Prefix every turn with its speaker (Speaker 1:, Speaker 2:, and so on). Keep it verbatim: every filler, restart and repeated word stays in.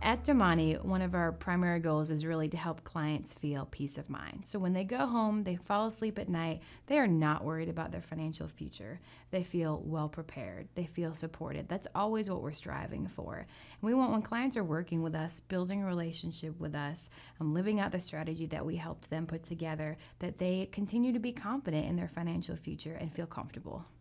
Speaker 1: At Domani, one of our primary goals is really to help clients feel peace of mind. So when they go home, they fall asleep at night, they are not worried about their financial future. They feel well prepared. They feel supported. That's always what we're striving for. And we want when clients are working with us, building a relationship with us, um, living out the strategy that we helped them put together, that they continue to be confident in their financial future and feel comfortable.